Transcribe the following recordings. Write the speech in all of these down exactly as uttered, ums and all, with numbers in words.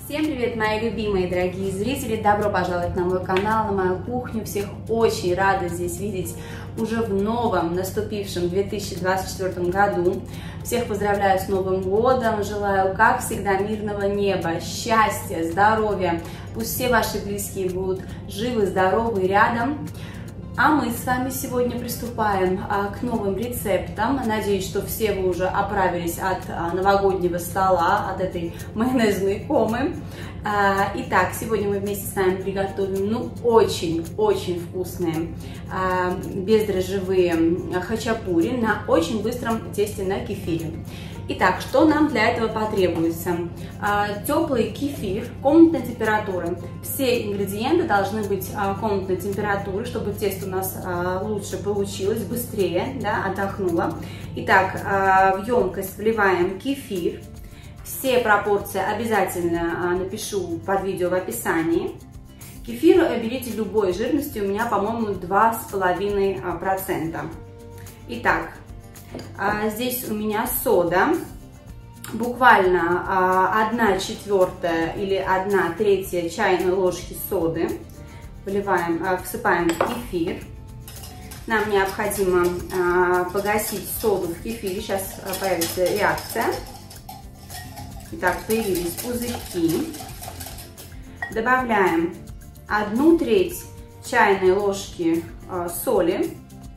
Всем привет, мои любимые дорогие зрители! Добро пожаловать на мой канал, на мою кухню. Всех очень рада здесь видеть уже в новом, наступившем две тысячи двадцать четвёртом году. Всех поздравляю с Новым годом, желаю, как всегда, мирного неба, счастья, здоровья. Пусть все ваши близкие будут живы, здоровы и рядом. А мы с вами сегодня приступаем а, к новым рецептам. Надеюсь, что все вы уже оправились от а, новогоднего стола, от этой майонезной комы. А, итак, сегодня мы вместе с вами приготовим ну очень-очень вкусные а, бездрожжевые хачапури на очень быстром тесте на кефире. Итак, что нам для этого потребуется? А, теплый кефир комнатной температуры. Все ингредиенты должны быть а, комнатной температуры, чтобы тесто у нас а, лучше получилось, быстрее, да, отдохнуло. Итак, а, в емкость вливаем кефир. Все пропорции обязательно а, напишу под видео в описании. Кефир берите любой жирности, у меня, по-моему, два с половиной процента. Итак, А, здесь у меня сода, буквально а, одна четвертая или одна третья чайной ложки соды. Вливаем, а, всыпаем в кефир. Нам необходимо а, погасить соду в кефире. Сейчас а, появится реакция. Итак, появились пузырьки. Добавляем одну треть чайной ложки а, соли.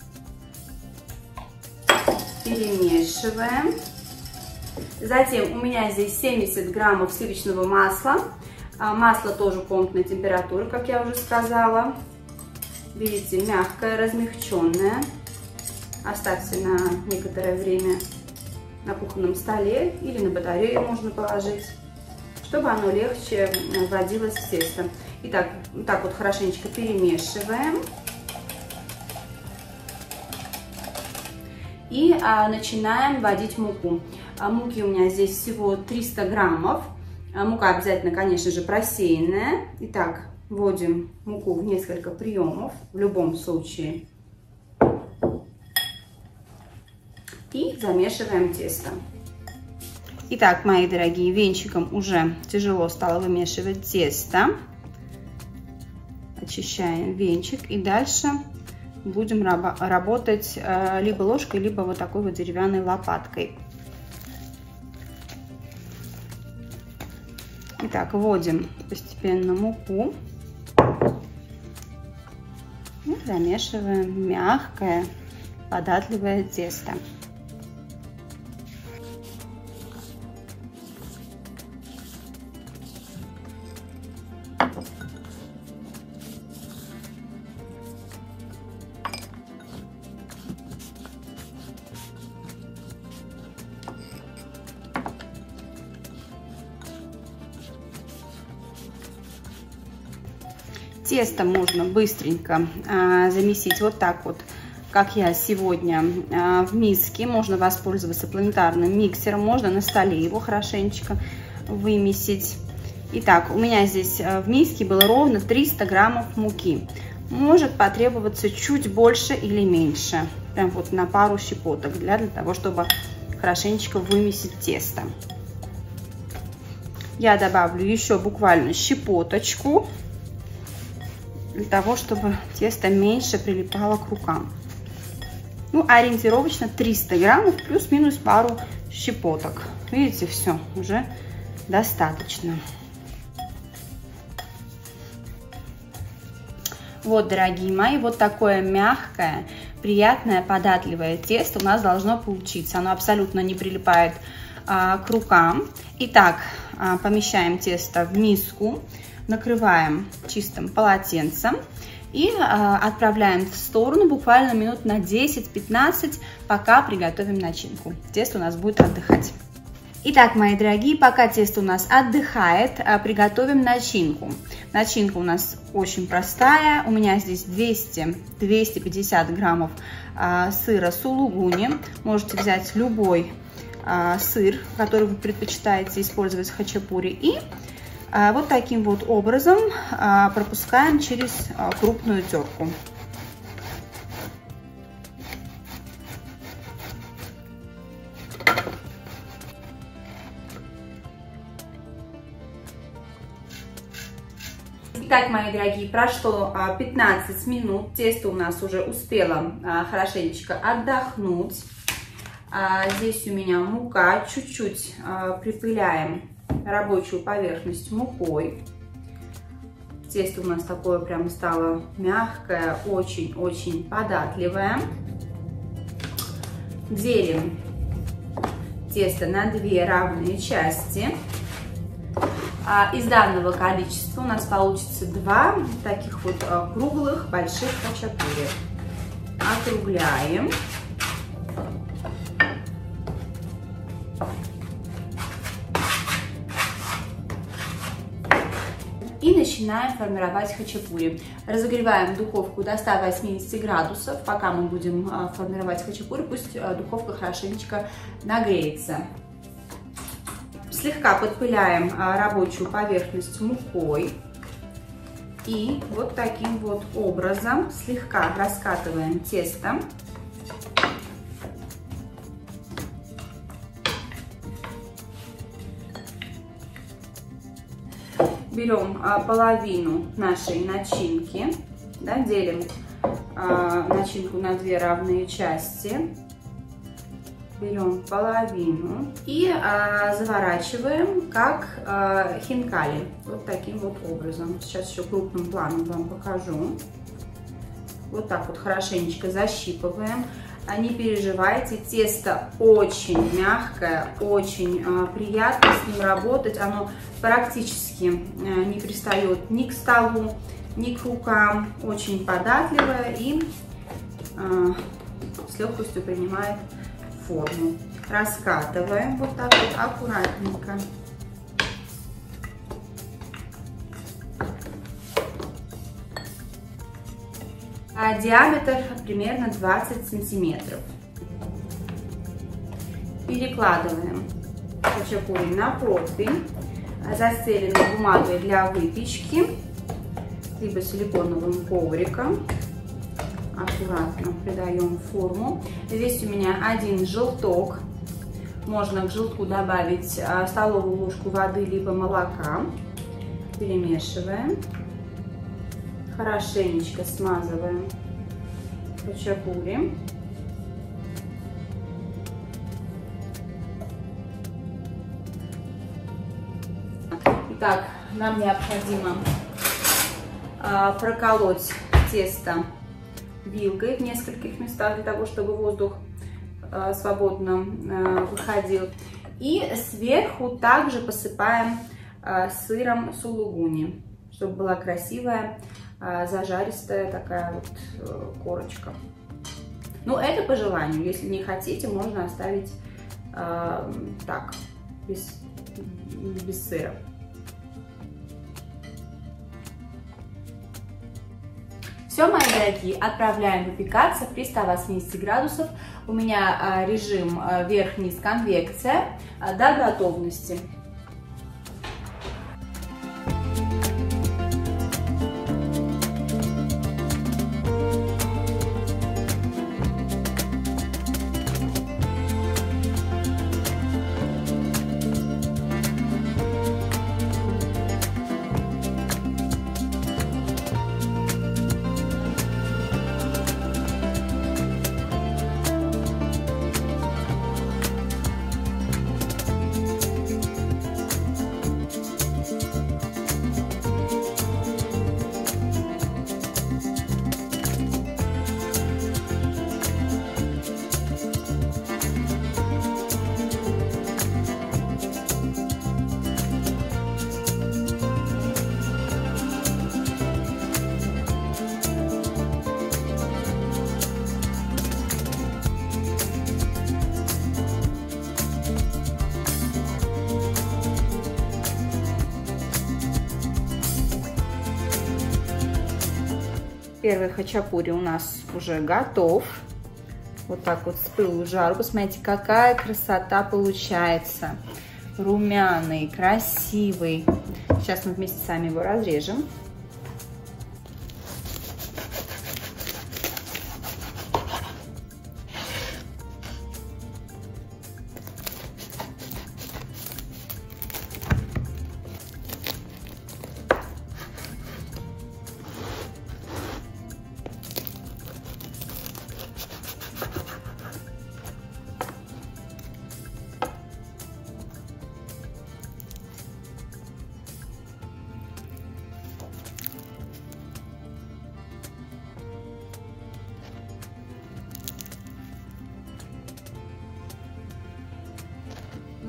Перемешиваем. Затем у меня здесь семьдесят граммов сливочного масла. Масло тоже комнатной температуры, как я уже сказала. Видите, мягкое, размягченное. Оставьте на некоторое время на кухонном столе или на батарею можно положить, чтобы оно легче вводилось в тесто. Итак, так вот хорошенечко перемешиваем. И а, начинаем вводить муку. А, муки у меня здесь всего триста граммов. А, мука обязательно, конечно же, просеянная. Итак, вводим муку в несколько приемов, в любом случае. И замешиваем тесто. Итак, мои дорогие, венчиком уже тяжело стало вымешивать тесто. Очищаем венчик и дальше будем раб работать э, либо ложкой, либо вот такой вот деревянной лопаткой. Итак, вводим постепенно муку и замешиваем мягкое, податливое тесто. Тесто можно быстренько а, замесить вот так вот, как я сегодня а, в миске. Можно воспользоваться планетарным миксером, можно на столе его хорошенечко вымесить. Итак, у меня здесь в миске было ровно триста граммов муки. Может потребоваться чуть больше или меньше, прям вот на пару щепоток, для, для того, чтобы хорошенечко вымесить тесто. Я добавлю еще буквально щепоточку, для того, чтобы тесто меньше прилипало к рукам. Ну, ориентировочно триста граммов плюс-минус пару щепоток. Видите, все, уже достаточно. Вот, дорогие мои, вот такое мягкое, приятное, податливое тесто у нас должно получиться. Оно абсолютно не прилипает а, к рукам. Итак, а, помещаем тесто в миску. Накрываем чистым полотенцем и э, отправляем в сторону буквально минут на десять-пятнадцать, пока приготовим начинку. Тесто у нас будет отдыхать. Итак, мои дорогие, пока тесто у нас отдыхает, э, приготовим начинку. Начинка у нас очень простая. У меня здесь двести-двести пятьдесят граммов э, сыра сулугуни. Можете взять любой э, сыр, который вы предпочитаете использовать в хачапури. И вот таким вот образом пропускаем через крупную терку. Итак, мои дорогие, прошло пятнадцать минут, тесто у нас уже успело хорошенечко отдохнуть. Здесь у меня мука, чуть-чуть припыляем рабочую поверхность мукой. Тесто у нас такое прям стало мягкое, очень-очень податливое. Делим тесто на две равные части. Из данного количества у нас получится два таких вот круглых больших хачапури. Округляем. И начинаем формировать хачапури. Разогреваем духовку до ста восьмидесяти градусов. Пока мы будем формировать хачапури, пусть духовка хорошенечко нагреется. Слегка подпыляем рабочую поверхность мукой. И вот таким вот образом слегка раскатываем тесто. Берем половину нашей начинки, да, делим начинку на две равные части. Берем половину и а, заворачиваем как а, хинкали, вот таким вот образом. Сейчас еще крупным планом вам покажу. Вот так вот хорошенечко защипываем. А не переживайте, тесто очень мягкое, очень а, приятно с ним работать. Оно практически а, не пристает ни к столу, ни к рукам. Очень податливое и а, с легкостью принимает форму. Раскатываем вот так вот аккуратненько. А диаметр примерно двадцать сантиметров. Перекладываем хачапури на противень, застеленную бумагой для выпечки, либо силиконовым ковриком. Аккуратно придаем форму. Здесь у меня один желток. Можно к желтку добавить столовую ложку воды либо молока. Перемешиваем. Хорошенечко смазываем хачапури. Итак, нам необходимо проколоть тесто вилкой в нескольких местах, для того, чтобы воздух э, свободно э, выходил. И сверху также посыпаем э, сыром сулугуни, чтобы была красивая, э, зажаристая такая вот э, корочка. Ну, это по желанию. Если не хотите, можно оставить э, так, без, без сыра. Все, мои дорогие, отправляем выпекаться при ста восьмидесяти градусах. У меня режим верх-низ конвекция до готовности. Первый хачапури у нас уже готов. Вот так вот с пылу с жару. Посмотрите, какая красота получается. Румяный, красивый. Сейчас мы вместе с вами его разрежем.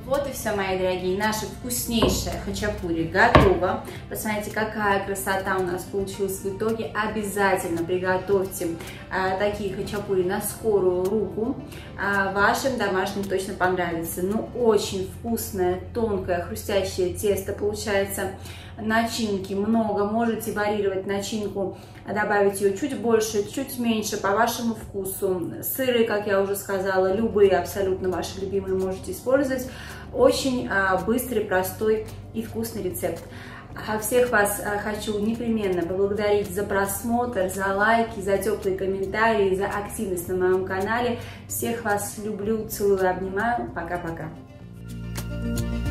Вот и все, мои дорогие, наша вкуснейшая хачапури готова. Посмотрите, какая красота у нас получилась в итоге. Обязательно приготовьте а, такие хачапури на скорую руку. А, вашим домашним точно понравится. Ну, очень вкусное, тонкое, хрустящее тесто получается. Начинки много, можете варьировать начинку, добавить ее чуть больше, чуть меньше, по вашему вкусу. Сыры, как я уже сказала, любые, абсолютно ваши любимые можете использовать. Очень а, быстрый, простой и вкусный рецепт. А всех вас а, хочу непременно поблагодарить за просмотр, за лайки, за теплые комментарии, за активность на моем канале. Всех вас люблю, целую, обнимаю. Пока-пока.